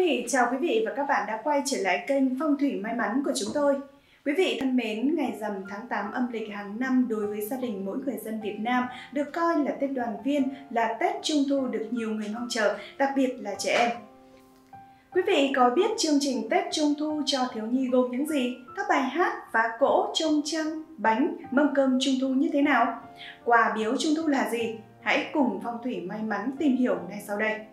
Chào quý vị và các bạn đã quay trở lại kênh Phong thủy may mắn của chúng tôi. Quý vị thân mến, ngày rằm tháng 8 âm lịch hàng năm đối với gia đình mỗi người dân Việt Nam được coi là Tết đoàn viên, là Tết Trung thu được nhiều người mong chờ, đặc biệt là trẻ em. Quý vị có biết chương trình Tết Trung thu cho thiếu nhi gồm những gì? Các bài hát, phá cỗ, trông trăng, bánh, mâm cơm Trung thu như thế nào? Quà biếu Trung thu là gì? Hãy cùng Phong thủy may mắn tìm hiểu ngay sau đây.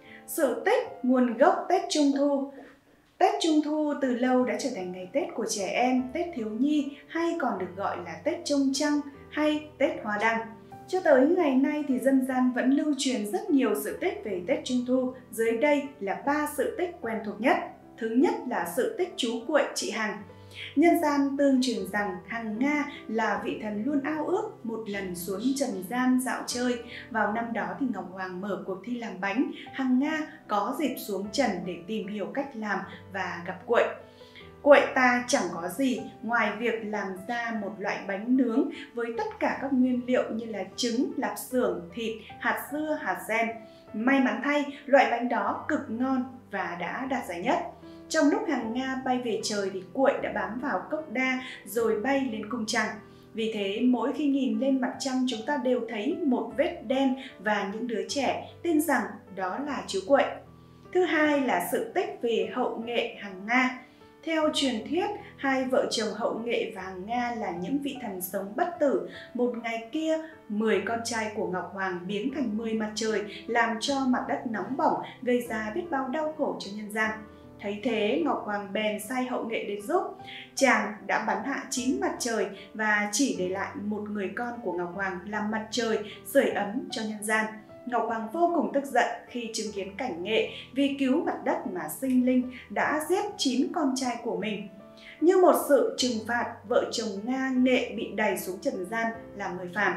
Sự tích nguồn gốc Tết Trung thu. Tết Trung thu từ lâu đã trở thành ngày Tết của trẻ em, Tết thiếu nhi hay còn được gọi là Tết trông trăng hay Tết hoa đăng. Cho tới ngày nay thì dân gian vẫn lưu truyền rất nhiều sự tích về Tết Trung thu. Dưới đây là 3 sự tích quen thuộc nhất. Thứ nhất là sự tích chú Cuội chị Hằng. Nhân gian tương truyền rằng Hằng Nga là vị thần luôn ao ước một lần xuống trần gian dạo chơi. Vào năm đó thì Ngọc Hoàng mở cuộc thi làm bánh, Hằng Nga có dịp xuống trần để tìm hiểu cách làm và gặp Cuội. Cuội ta chẳng có gì ngoài việc làm ra một loại bánh nướng với tất cả các nguyên liệu như là trứng, lạp xưởng, thịt, hạt dưa, hạt sen. May mắn thay, loại bánh đó cực ngon và đã đạt giải nhất. Trong lúc Hằng Nga bay về trời thì Cuội đã bám vào cốc đa rồi bay lên cung trăng. Vì thế mỗi khi nhìn lên mặt trăng chúng ta đều thấy một vết đen và những đứa trẻ tin rằng đó là chú Cuội. Thứ hai là sự tích về Hậu Nghệ Hằng Nga. Theo truyền thuyết, hai vợ chồng Hậu Nghệ và Hằng Nga là những vị thần sống bất tử. Một ngày kia, 10 con trai của Ngọc Hoàng biến thành 10 mặt trời, làm cho mặt đất nóng bỏng, gây ra biết bao đau khổ cho nhân gian. Thấy thế, Ngọc Hoàng bèn sai Hậu Nghệ đến giúp. Chàng đã bắn hạ 9 mặt trời và chỉ để lại một người con của Ngọc Hoàng làm mặt trời sưởi ấm cho nhân gian. Ngọc Hoàng vô cùng tức giận khi chứng kiến cảnh Nghệ vì cứu mặt đất mà sinh linh đã giết 9 con trai của mình. Như một sự trừng phạt, vợ chồng Nga Nghệ bị đày xuống trần gian làm người phàm.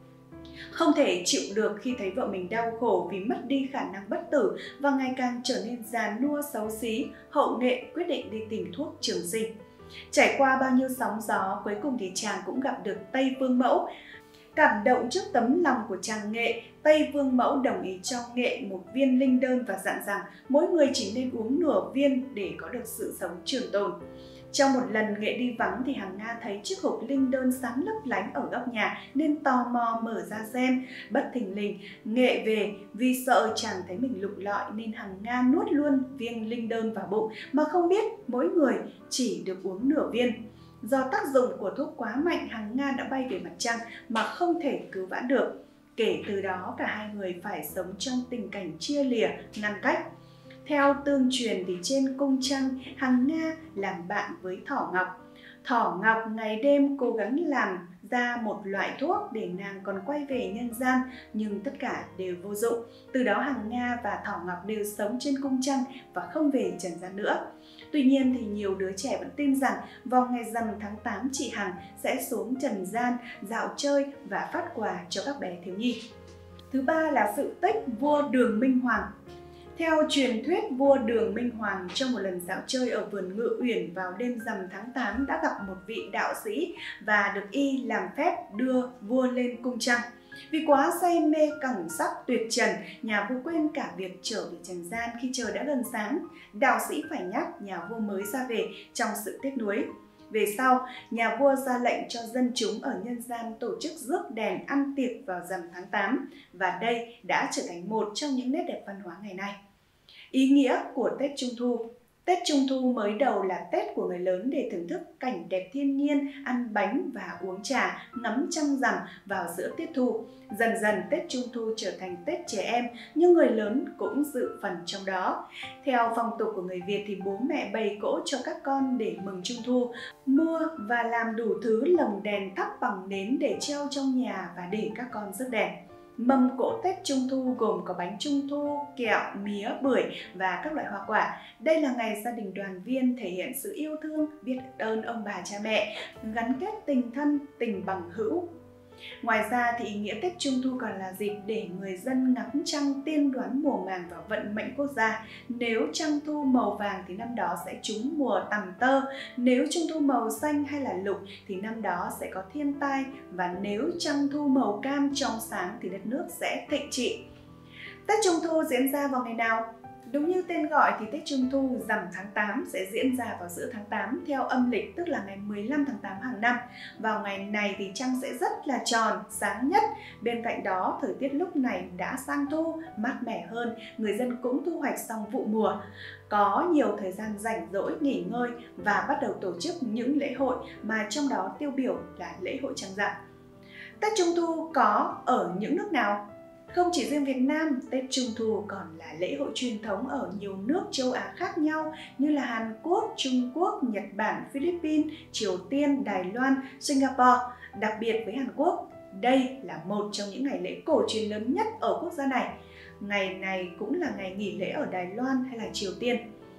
Không thể chịu được khi thấy vợ mình đau khổ vì mất đi khả năng bất tử và ngày càng trở nên già nua xấu xí, Hậu Nghệ quyết định đi tìm thuốc trường sinh. Trải qua bao nhiêu sóng gió, cuối cùng thì chàng cũng gặp được Tây Vương Mẫu. Cảm động trước tấm lòng của chàng Nghệ, Tây Vương Mẫu đồng ý cho Nghệ một viên linh đơn và dặn rằng mỗi người chỉ nên uống nửa viên để có được sự sống trường tồn. Trong một lần Nghệ đi vắng thì Hằng Nga thấy chiếc hộp linh đơn sáng lấp lánh ở góc nhà nên tò mò mở ra xem. Bất thình lình, Nghệ về vì sợ chàng thấy mình lục lọi nên Hằng Nga nuốt luôn viên linh đơn vào bụng mà không biết mỗi người chỉ được uống nửa viên. Do tác dụng của thuốc quá mạnh, Hằng Nga đã bay về mặt trăng mà không thể cứu vãn được. Kể từ đó cả hai người phải sống trong tình cảnh chia lìa, ngăn cách. Theo tương truyền thì trên cung trăng, Hằng Nga làm bạn với Thỏ Ngọc. Thỏ Ngọc ngày đêm cố gắng làm ra một loại thuốc để nàng còn quay về nhân gian, nhưng tất cả đều vô dụng. Từ đó Hằng Nga và Thỏ Ngọc đều sống trên cung trăng và không về trần gian nữa. Tuy nhiên thì nhiều đứa trẻ vẫn tin rằng vào ngày rằm tháng 8 chị Hằng sẽ xuống trần gian dạo chơi và phát quà cho các bé thiếu nhi. Thứ ba là sự tích vua Đường Minh Hoàng. Theo truyền thuyết, vua Đường Minh Hoàng trong một lần dạo chơi ở vườn Ngự Uyển vào đêm rằm tháng 8 đã gặp một vị đạo sĩ và được y làm phép đưa vua lên cung trăng. Vì quá say mê cảnh sắc tuyệt trần, nhà vua quên cả việc trở về trần gian khi trời đã gần sáng. Đạo sĩ phải nhắc nhà vua mới ra về trong sự tiếc nuối. Về sau, nhà vua ra lệnh cho dân chúng ở nhân gian tổ chức rước đèn ăn tiệc vào rằm tháng 8 và đây đã trở thành một trong những nét đẹp văn hóa ngày nay. Ý nghĩa của Tết Trung thu. Tết Trung thu mới đầu là Tết của người lớn để thưởng thức cảnh đẹp thiên nhiên, ăn bánh và uống trà, ngắm trăng rằm vào giữa tiết thu. Dần dần Tết Trung thu trở thành Tết trẻ em, nhưng người lớn cũng dự phần trong đó. Theo phong tục của người Việt thì bố mẹ bày cỗ cho các con để mừng Trung thu, mua và làm đủ thứ lồng đèn thắp bằng nến để treo trong nhà và để các con rước đèn. Mâm cỗ Tết Trung thu gồm có bánh Trung thu, kẹo, mía, bưởi và các loại hoa quả. Đây là ngày gia đình đoàn viên thể hiện sự yêu thương, biết ơn ông bà cha mẹ, gắn kết tình thân, tình bằng hữu. Ngoài ra thì ý nghĩa Tết Trung thu còn là dịp để người dân ngắm trăng tiên đoán mùa màng và vận mệnh quốc gia. Nếu trăng thu màu vàng thì năm đó sẽ trúng mùa tằm tơ, nếu trung thu màu xanh hay là lục thì năm đó sẽ có thiên tai, và nếu trăng thu màu cam trong sáng thì đất nước sẽ thịnh trị. Tết Trung thu diễn ra vào ngày nào? Đúng như tên gọi thì Tết Trung Thu rằm tháng 8 sẽ diễn ra vào giữa tháng 8 theo âm lịch, tức là ngày 15 tháng 8 hàng năm. Vào ngày này thì trăng sẽ rất là tròn, sáng nhất. Bên cạnh đó, thời tiết lúc này đã sang thu, mát mẻ hơn, người dân cũng thu hoạch xong vụ mùa. Có nhiều thời gian rảnh rỗi, nghỉ ngơi và bắt đầu tổ chức những lễ hội mà trong đó tiêu biểu là lễ hội trăng rằm. Tết Trung Thu có ở những nước nào? Không chỉ riêng Việt Nam, Tết Trung Thu còn là lễ hội truyền thống ở nhiều nước châu Á khác nhau như là Hàn Quốc, Trung Quốc, Nhật Bản, Philippines, Triều Tiên, Đài Loan, Singapore. Đặc biệt với Hàn Quốc, đây là một trong những ngày lễ cổ truyền lớn nhất ở quốc gia này. Ngày này cũng là ngày nghỉ lễ ở Đài Loan hay là Triều Tiên.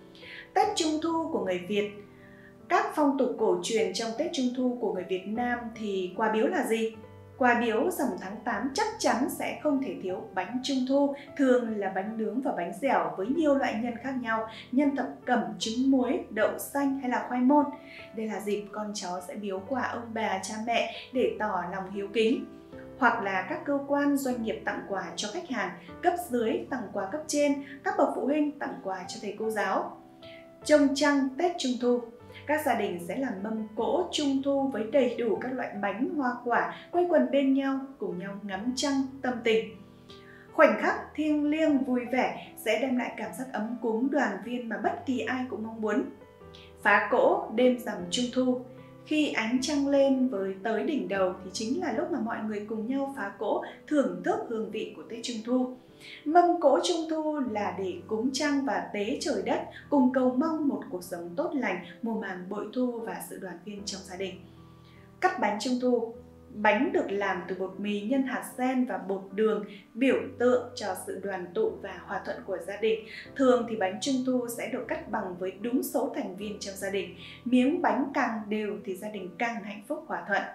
Tết Trung Thu của người Việt. Các phong tục cổ truyền trong Tết Trung Thu của người Việt Nam thì quà biếu là gì? Quà biếu rằm tháng 8 chắc chắn sẽ không thể thiếu bánh Trung Thu, thường là bánh nướng và bánh dẻo với nhiều loại nhân khác nhau, nhân thập cẩm, trứng muối, đậu xanh hay là khoai môn. Đây là dịp con cháu sẽ biếu quà ông bà, cha mẹ để tỏ lòng hiếu kính. Hoặc là các cơ quan doanh nghiệp tặng quà cho khách hàng, cấp dưới tặng quà cấp trên, các bậc phụ huynh tặng quà cho thầy cô giáo. Trông trăng Tết Trung Thu. Các gia đình sẽ làm mâm cỗ Trung Thu với đầy đủ các loại bánh, hoa quả, quây quần bên nhau, cùng nhau ngắm trăng, tâm tình. Khoảnh khắc thiêng liêng vui vẻ sẽ đem lại cảm giác ấm cúng đoàn viên mà bất kỳ ai cũng mong muốn. Phá cỗ đêm rằm Trung Thu. Khi ánh trăng lên với tới đỉnh đầu thì chính là lúc mà mọi người cùng nhau phá cỗ, thưởng thức hương vị của Tết Trung Thu. Mâm cỗ Trung Thu là để cúng trăng và tế trời đất, cùng cầu mong một cuộc sống tốt lành, mùa màng bội thu và sự đoàn viên trong gia đình. Cắt bánh Trung Thu. Bánh được làm từ bột mì nhân hạt sen và bột đường, biểu tượng cho sự đoàn tụ và hòa thuận của gia đình. Thường thì bánh Trung Thu sẽ được cắt bằng với đúng số thành viên trong gia đình. Miếng bánh càng đều thì gia đình càng hạnh phúc hòa thuận.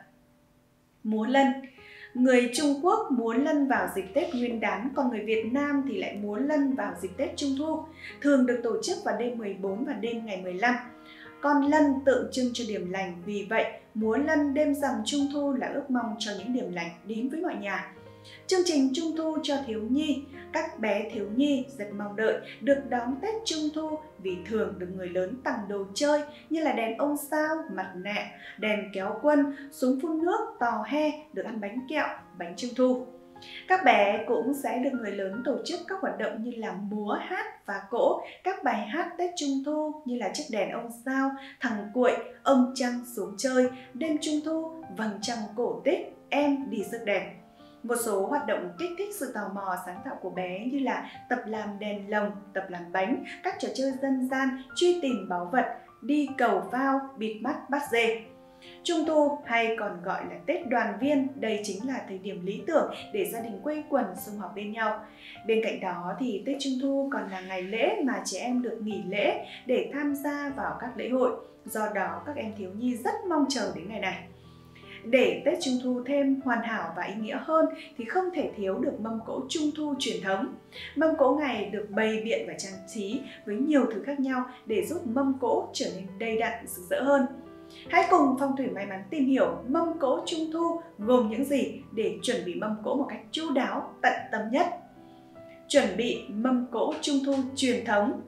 Múa lân. Người Trung Quốc múa lân vào dịp Tết Nguyên đán, còn người Việt Nam thì lại múa lân vào dịp Tết Trung Thu, thường được tổ chức vào đêm 14 và đêm ngày 15. Con lân tượng trưng cho điểm lành, vì vậy múa lân đêm rằm Trung Thu là ước mong cho những điểm lành đến với mọi nhà. Chương trình Trung Thu cho thiếu nhi. Các bé thiếu nhi rất mong đợi được đón Tết Trung Thu vì thường được người lớn tặng đồ chơi như là đèn ông sao, mặt nạ, đèn kéo quân, súng phun nước, tò he, được ăn bánh kẹo, bánh Trung Thu. Các bé cũng sẽ được người lớn tổ chức các hoạt động như là múa, hát, phá cỗ, các bài hát Tết Trung Thu như là chiếc đèn ông sao, thằng cuội, ông trăng xuống chơi, đêm Trung Thu, vầng trăng cổ tích, em đi rước đèn. Một số hoạt động kích thích sự tò mò sáng tạo của bé như là tập làm đèn lồng, tập làm bánh, các trò chơi dân gian, truy tìm báu vật, đi cầu phao, bịt mắt bắt dê. Trung Thu hay còn gọi là Tết đoàn viên, đây chính là thời điểm lý tưởng để gia đình quây quần sum họp bên nhau. Bên cạnh đó thì Tết Trung Thu còn là ngày lễ mà trẻ em được nghỉ lễ để tham gia vào các lễ hội. Do đó các em thiếu nhi rất mong chờ đến ngày này. Để Tết Trung Thu thêm hoàn hảo và ý nghĩa hơn thì không thể thiếu được mâm cỗ Trung Thu truyền thống. Mâm cỗ ngày được bày biện và trang trí với nhiều thứ khác nhau để giúp mâm cỗ trở nên đầy đặn, rực rỡ hơn. Hãy cùng Phong thủy may mắn tìm hiểu mâm cỗ Trung Thu gồm những gì để chuẩn bị mâm cỗ một cách chu đáo, tận tâm nhất. Chuẩn bị mâm cỗ Trung Thu truyền thống.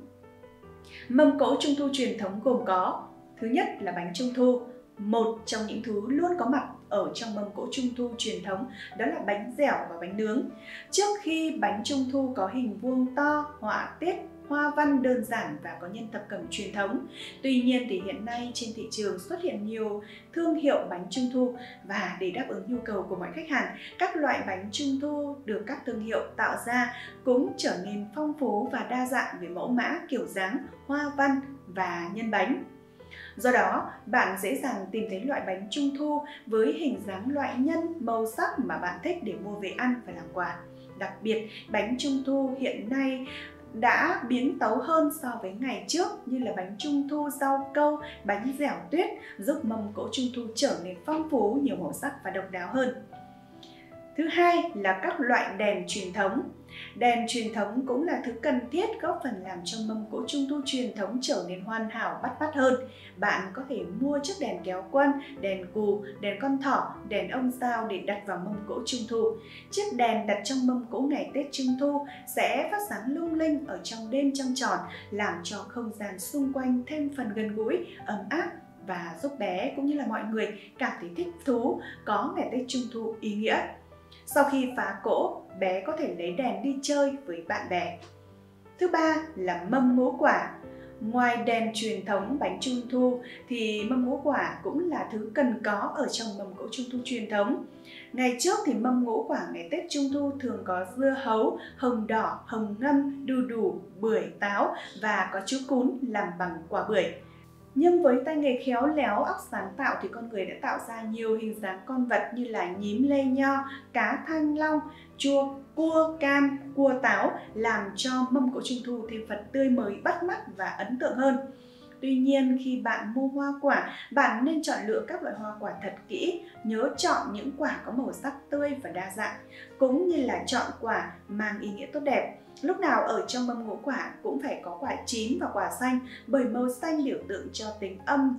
Mâm cỗ Trung Thu truyền thống gồm có: thứ nhất là bánh Trung Thu. Một trong những thứ luôn có mặt ở trong mâm cỗ Trung Thu truyền thống đó là bánh dẻo và bánh nướng. Trước khi bánh Trung Thu có hình vuông to, họa tiết, hoa văn đơn giản và có nhân thập cẩm truyền thống. Tuy nhiên thì hiện nay trên thị trường xuất hiện nhiều thương hiệu bánh Trung Thu, và để đáp ứng nhu cầu của mọi khách hàng, các loại bánh Trung Thu được các thương hiệu tạo ra cũng trở nên phong phú và đa dạng về mẫu mã, kiểu dáng, hoa văn và nhân bánh. Do đó, bạn dễ dàng tìm thấy loại bánh Trung Thu với hình dáng loại nhân, màu sắc mà bạn thích để mua về ăn và làm quà. Đặc biệt, bánh Trung Thu hiện nay đã biến tấu hơn so với ngày trước, như là bánh Trung Thu rau câu, bánh dẻo tuyết, giúp mâm cỗ Trung Thu trở nên phong phú, nhiều màu sắc và độc đáo hơn. Thứ hai là các loại đèn truyền thống. Đèn truyền thống cũng là thứ cần thiết góp phần làm cho mâm cỗ Trung thu truyền thống trở nên hoàn hảo bắt mắt hơn. Bạn có thể mua chiếc đèn kéo quân, đèn cù, đèn con thỏ, đèn ông sao để đặt vào mâm cỗ Trung thu. Chiếc đèn đặt trong mâm cỗ ngày Tết Trung thu sẽ phát sáng lung linh ở trong đêm trăng tròn, làm cho không gian xung quanh thêm phần gần gũi, ấm áp và giúp bé cũng như là mọi người cảm thấy thích thú, có ngày Tết Trung thu ý nghĩa. Sau khi phá cỗ, bé có thể lấy đèn đi chơi với bạn bè. Thứ ba là mâm ngũ quả. Ngoài đèn truyền thống bánh Trung thu thì mâm ngũ quả cũng là thứ cần có ở trong mâm cỗ Trung thu truyền thống. Ngày trước thì mâm ngũ quả ngày Tết Trung thu thường có dưa hấu, hồng đỏ, hồng ngâm, đu đủ, bưởi, táo và có chú cún làm bằng quả bưởi. Nhưng với tay nghề khéo léo, óc sáng tạo thì con người đã tạo ra nhiều hình dáng con vật như là nhím lê nho, cá thanh long, chua, cua cam, cua táo, làm cho mâm cỗ Trung thu thêm phần tươi mới, bắt mắt và ấn tượng hơn. Tuy nhiên, khi bạn mua hoa quả, bạn nên chọn lựa các loại hoa quả thật kỹ, nhớ chọn những quả có màu sắc tươi và đa dạng, cũng như là chọn quả mang ý nghĩa tốt đẹp. Lúc nào ở trong mâm ngũ quả cũng phải có quả chín và quả xanh, bởi màu xanh biểu tượng cho tính âm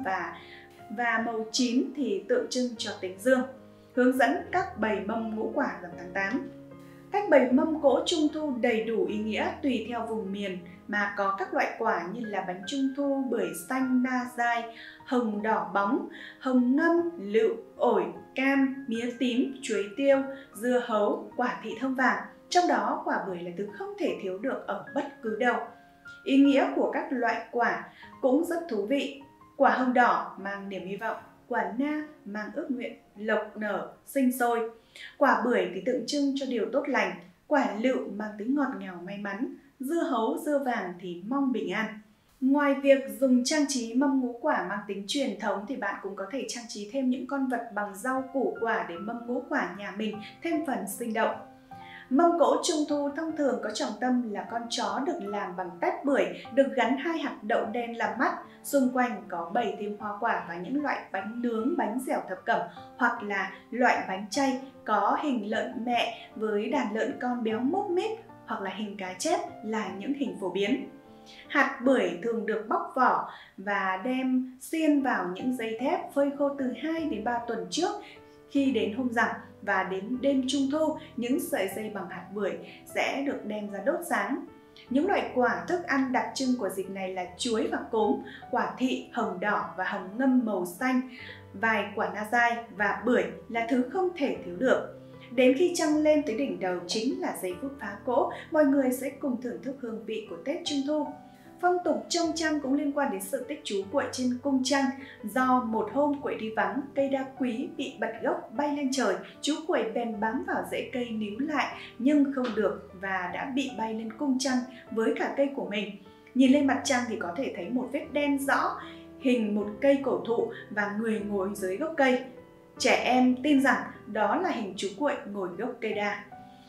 và màu chín thì tượng trưng cho tính dương. Hướng dẫn cách bày mâm ngũ quả vào tháng 8. Cách bày mâm cỗ Trung thu đầy đủ ý nghĩa tùy theo vùng miền mà có các loại quả như là bánh Trung thu, bưởi xanh, na dai, hồng đỏ bóng, hồng ngâm, lựu, ổi, cam, mía tím, chuối tiêu, dưa hấu, quả thị thơm vàng. Trong đó quả bưởi là thứ không thể thiếu được ở bất cứ đâu. Ý nghĩa của các loại quả cũng rất thú vị. Quả hồng đỏ mang niềm hy vọng, quả na mang ước nguyện lộc nở, sinh sôi. Quả bưởi thì tượng trưng cho điều tốt lành, quả lựu mang tính ngọt ngào may mắn, dưa hấu, dưa vàng thì mong bình an. Ngoài việc dùng trang trí mâm ngũ quả mang tính truyền thống thì bạn cũng có thể trang trí thêm những con vật bằng rau củ quả để mâm ngũ quả nhà mình thêm phần sinh động. Mâm cỗ Trung thu thông thường có trọng tâm là con chó được làm bằng tép bưởi, được gắn 2 hạt đậu đen làm mắt, xung quanh có bày thêm hoa quả và những loại bánh nướng, bánh dẻo thập cẩm hoặc là loại bánh chay có hình lợn mẹ với đàn lợn con béo múp mít hoặc là hình cá chép là những hình phổ biến. Hạt bưởi thường được bóc vỏ và đem xiên vào những dây thép phơi khô từ 2 đến 3 tuần trước. Khi đến hôm rằm và đến đêm Trung thu, những sợi dây bằng hạt bưởi sẽ được đem ra đốt sáng. Những loại quả thức ăn đặc trưng của dịp này là chuối và cốm, quả thị, hồng đỏ và hồng ngâm màu xanh, vài quả na dai và bưởi là thứ không thể thiếu được. Đến khi trăng lên tới đỉnh đầu chính là giây phút phá cỗ, mọi người sẽ cùng thưởng thức hương vị của Tết Trung thu. Phong tục trông trăng cũng liên quan đến sự tích trú quậy trên cung trăng. Do một hôm quậy đi vắng, cây đa quý bị bật gốc bay lên trời, chú quậy bèn bám vào rễ cây níu lại nhưng không được và đã bị bay lên cung trăng với cả cây của mình. Nhìn lên mặt trăng thì có thể thấy một vết đen rõ, hình một cây cổ thụ và người ngồi dưới gốc cây. Trẻ em tin rằng đó là hình chú quậy ngồi gốc cây đa.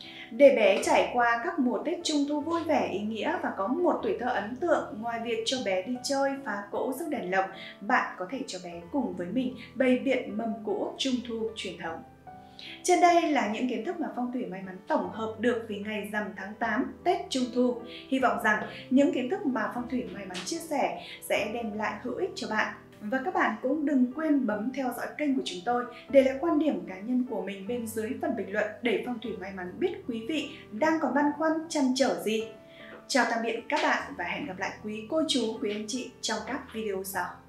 Để bé trải qua các mùa Tết Trung thu vui vẻ, ý nghĩa và có một tuổi thơ ấn tượng, ngoài việc cho bé đi chơi, phá cỗ, rước đèn lồng, bạn có thể cho bé cùng với mình bày biện mâm cỗ Trung thu truyền thống. Trên đây là những kiến thức mà Phong thủy may mắn tổng hợp được vì ngày rằm tháng 8 Tết Trung thu. Hy vọng rằng những kiến thức mà Phong thủy may mắn chia sẻ sẽ đem lại hữu ích cho bạn. Và các bạn cũng đừng quên bấm theo dõi kênh của chúng tôi để lại quan điểm cá nhân của mình bên dưới phần bình luận để Phong thủy may mắn biết quý vị đang còn băn khoăn trăn trở gì. Chào tạm biệt các bạn và hẹn gặp lại quý cô chú, quý anh chị trong các video sau.